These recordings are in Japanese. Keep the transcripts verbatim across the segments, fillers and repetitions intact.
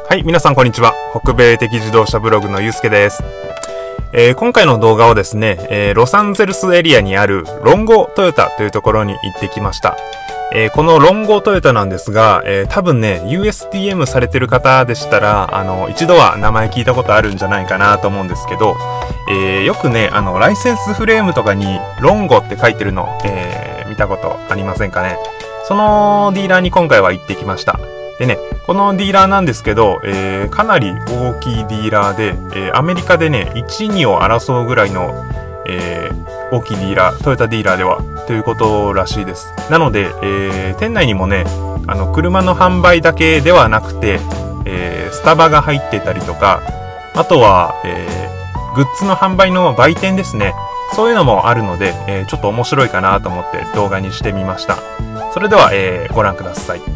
はい、皆さんこんにちは。北米的自動車ブログのゆうすけです。えー今回の動画はですね、えーロサンゼルスエリアにあるロンゴトヨタというところに行ってきました。えーこのロンゴトヨタなんですが、えー多分ね、ユーエスディーエム されてる方でしたら、あの、一度は名前聞いたことあるんじゃないかなと思うんですけど、えーよくね、あの、ライセンスフレームとかにロンゴって書いてるの、えー見たことありませんかね。そのディーラーに今回は行ってきました。でね、このディーラーなんですけど、えーかなり大きいディーラーで、えーアメリカでね、いち、にを争うぐらいの、えー大きいディーラー、トヨタディーラーでは、ということらしいです。なので、えー店内にもね、あの、車の販売だけではなくて、えースタバが入ってたりとか、あとは、えーグッズの販売の売店ですね。そういうのもあるので、えーちょっと面白いかなと思って動画にしてみました。それでは、えーご覧ください。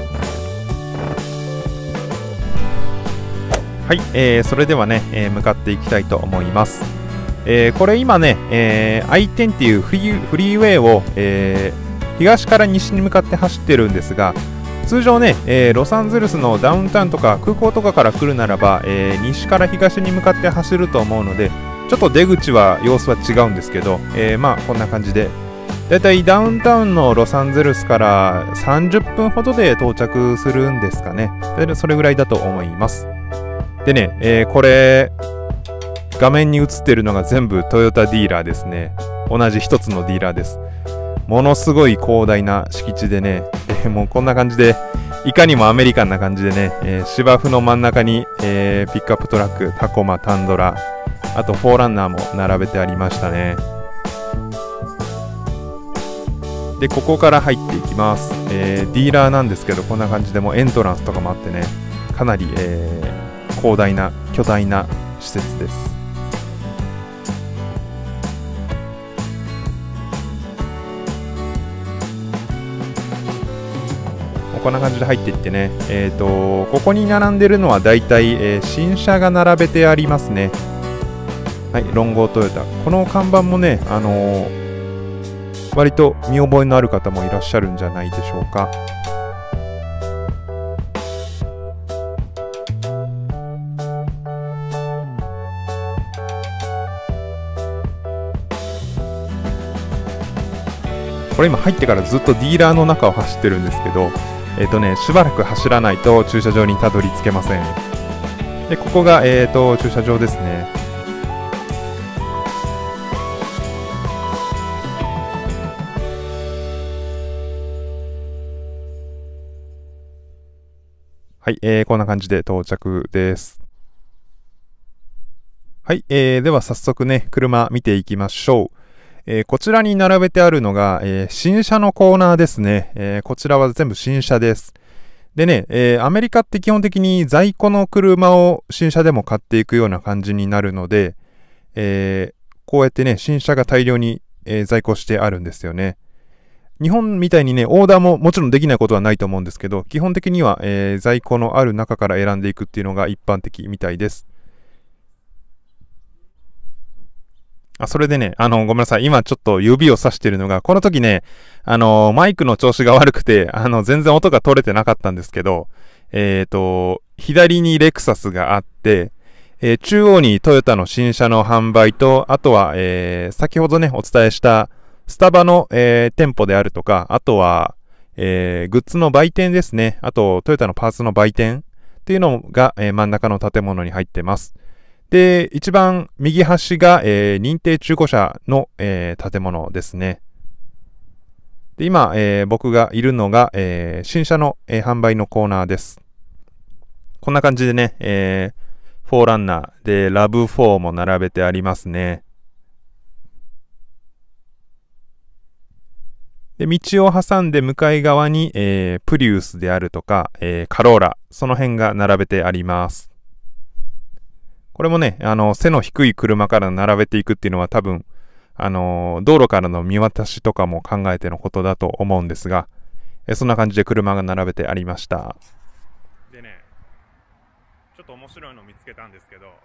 はい、えー、それではね、えー向かっていきたいと思います。えーこれ今ね、えーアイテンっていうフリー、フリーウェイを、えー東から西に向かって走ってるんですが、通常ね、えーロサンゼルスのダウンタウンとか空港とかから来るならば、えー西から東に向かって走ると思うので、ちょっと出口は様子は違うんですけど、えーまあこんな感じで、だいたいダウンタウンのロサンゼルスからさんじゅっぷんほどで到着するんですかね。それぐらいだと思います。でね、えーこれ、画面に映ってるのが全部トヨタディーラーですね。同じ一つのディーラーです。ものすごい広大な敷地でね、えーもうこんな感じで、いかにもアメリカンな感じでね、えー芝生の真ん中に、えーピックアップトラック、タコマ、タンドラ、あとフォーランナーも並べてありましたね。で、ここから入っていきます。えーディーラーなんですけど、こんな感じでもうエントランスとかもあってね、かなり、えー広大な巨大な施設です。こんな感じで入っていってね、えーとここに並んでるのはだいたい、えー新車が並べてありますね。はい、ロンゴートヨタ。この看板もね、あのー割と見覚えのある方もいらっしゃるんじゃないでしょうか。これ今入ってからずっとディーラーの中を走ってるんですけど、えっとね、しばらく走らないと駐車場にたどり着けません。で、ここが、えっと、駐車場ですね。はい、えー、こんな感じで到着です。はい、えー、では早速ね、車見ていきましょう。えーこちらに並べてあるのが、えー新車のコーナーですね。えーこちらは全部新車です。でね、えーアメリカって基本的に在庫の車を新車でも買っていくような感じになるので、えーこうやってね、新車が大量に、えー在庫してあるんですよね。日本みたいにね、オーダーももちろんできないことはないと思うんですけど、基本的には、えー在庫のある中から選んでいくっていうのが一般的みたいです。あ、それでね、あの、ごめんなさい。今ちょっと指をさしてるのが、この時ね、あの、マイクの調子が悪くて、あの、全然音が取れてなかったんですけど、えっと、左にレクサスがあって、えー中央にトヨタの新車の販売と、あとは、えー先ほどね、お伝えしたスタバの、えー店舗であるとか、あとは、えーグッズの売店ですね。あと、トヨタのパーツの売店っていうのが、えー真ん中の建物に入ってます。で、一番右端が、えー認定中古車の、えー建物ですね。で、今、えー僕がいるのが、えー新車の、えー販売のコーナーです。こんな感じでね、えーフォーランナーでラブフォーも並べてありますね。で、道を挟んで向かい側に、えープリウスであるとか、えーカローラ、その辺が並べてあります。これもね、あの、背の低い車から並べていくっていうのは多分、あの、道路からの見渡しとかも考えてのことだと思うんですが、えそんな感じで車が並べてありました。でね、ちょっと面白いの見つけたんですけど、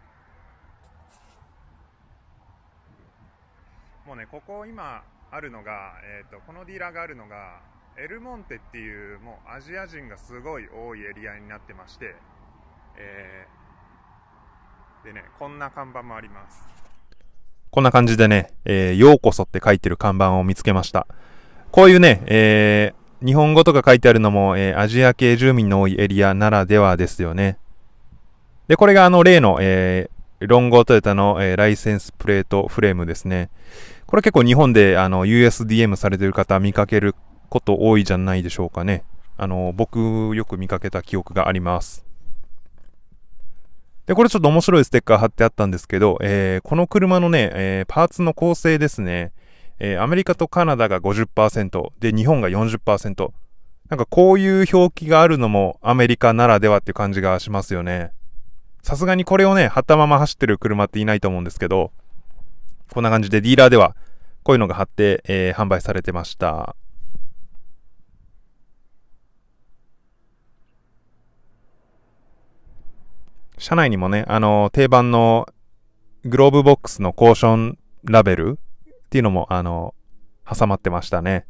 もうね、ここ今あるのが、えーと、このディーラーがあるのが、エルモンテっていうもうアジア人がすごい多いエリアになってまして、 えー、でね、こんな看板もあります。こんな感じでね、えー、ようこそって書いてる看板を見つけました。こういうね、えー、日本語とか書いてあるのも、えー、アジア系住民の多いエリアならではですよね。で、これがあの例の、えー、ロンゴートヨタの、えー、ライセンスプレートフレームですね。これ結構日本であの ユーエスディーエム されてる方見かけること多いじゃないでしょうかね。あの、僕よく見かけた記憶があります。で、これちょっと面白いステッカー貼ってあったんですけど、えー、この車のね、えー、パーツの構成ですね、えー、アメリカとカナダが ごじゅっパーセント で日本が よんじゅっパーセント。なんかこういう表記があるのもアメリカならではっていう感じがしますよね。さすがにこれをね、貼ったまま走ってる車っていないと思うんですけど、こんな感じでディーラーではこういうのが貼って、えー、販売されてました。車内にもね、あの、定番のグローブボックスのコーションラベルっていうのも、あの、挟まってましたね。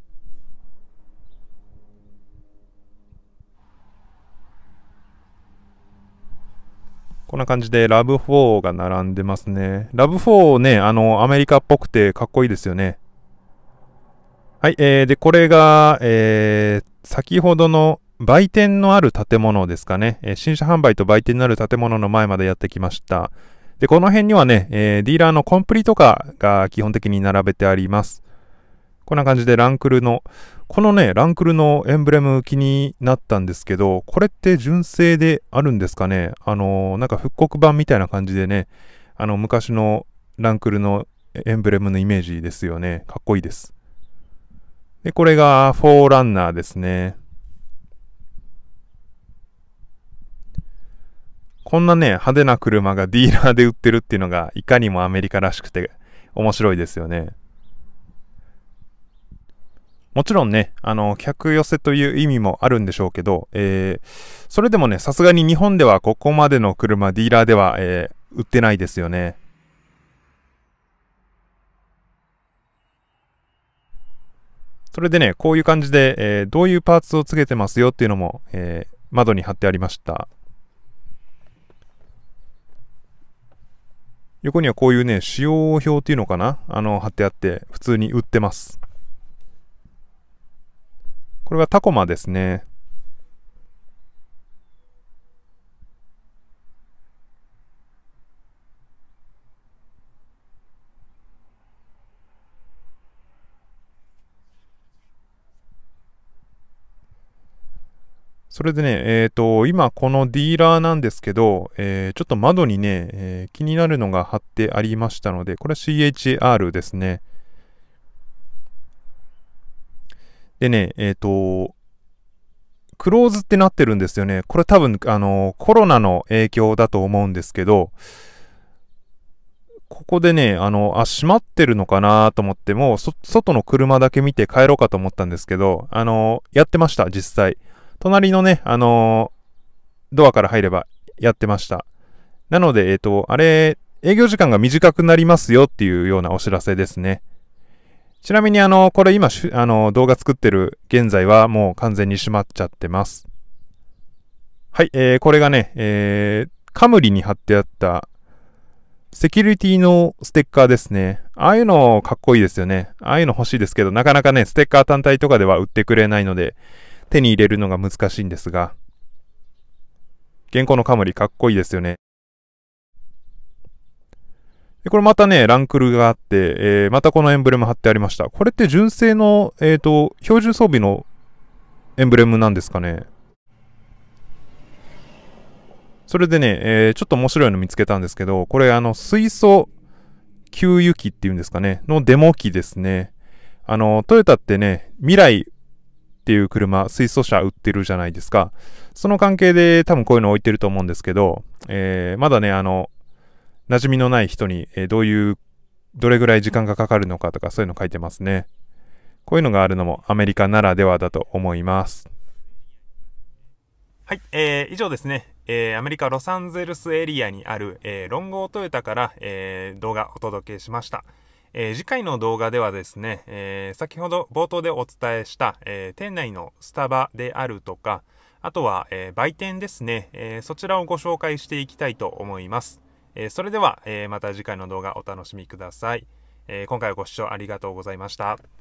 こんな感じでラブフォーが並んでますね。ラブフォーね、あの、アメリカっぽくてかっこいいですよね。はい、えー、で、これが、えー、先ほどの売店のある建物ですかね。えー、新車販売と売店のある建物の前までやってきました。で、この辺にはね、えー、ディーラーのコンプリとかが基本的に並べてあります。こんな感じでランクルの、このね、ランクルのエンブレム気になったんですけど、これって純正であるんですかね。あのー、なんか復刻版みたいな感じでね、あの、昔のランクルのエンブレムのイメージですよね。かっこいいです。で、これがフォーランナーですね。こんなね、派手な車がディーラーで売ってるっていうのが、いかにもアメリカらしくて面白いですよね。もちろんね、あの、客寄せという意味もあるんでしょうけど、えー、それでもね、さすがに日本ではここまでの車、ディーラーでは、えー、売ってないですよね。それでね、こういう感じで、えー、どういうパーツをつけてますよっていうのも、えー、窓に貼ってありました。横にはこういうね、使用表っていうのかなあの、貼ってあって、普通に売ってます。これはタコマですね。それでね、えっと、今このディーラーなんですけど、えー、ちょっと窓にね、えー、気になるのが貼ってありましたので、これは シーエイチアール ですね。でね、えっと、クローズってなってるんですよね。これ多分、あの、コロナの影響だと思うんですけど、ここでね、あの、あ、閉まってるのかなと思って、もう、そ、外の車だけ見て帰ろうかと思ったんですけど、あの、やってました、実際。隣のね、あの、ドアから入ればやってました。なので、えっと、あれ、営業時間が短くなりますよっていうようなお知らせですね。ちなみに、あの、これ今、あの、動画作ってる現在はもう完全に閉まっちゃってます。はい、えー、これがね、えー、カムリに貼ってあったセキュリティのステッカーですね。ああいうのかっこいいですよね。ああいうの欲しいですけど、なかなかね、ステッカー単体とかでは売ってくれないので、手に入れるのが難しいんですが、現行のカムリかっこいいですよね。で、これまたね、ランクルがあって、えー、またこのエンブレム貼ってありました。これって純正の、えっと、標準装備のエンブレムなんですかね。それでね、えー、ちょっと面白いの見つけたんですけど、これあの、水素給油機っていうんですかね、のデモ機ですね。あの、トヨタってね、未来っていう車、水素車売ってるじゃないですか。その関係で多分こういうの置いてると思うんですけど、えー、まだね、あの、馴染みのない人に、えー、どういう、どれぐらい時間がかかるのかとかそういうの書いてますね。こういうのがあるのもアメリカならではだと思います。はい、えー、以上ですね、えー、アメリカ・ロサンゼルスエリアにある、えー、ロンゴートヨタから、えー、動画お届けしました。えー、次回の動画ではですね、えー、先ほど冒頭でお伝えした、えー、店内のスタバであるとか、 あとは、えー、売店ですね、えー、そちらをご紹介していきたいと思います。えー、それでは、えー、また次回の動画お楽しみください。えー、今回はご視聴ありがとうございました。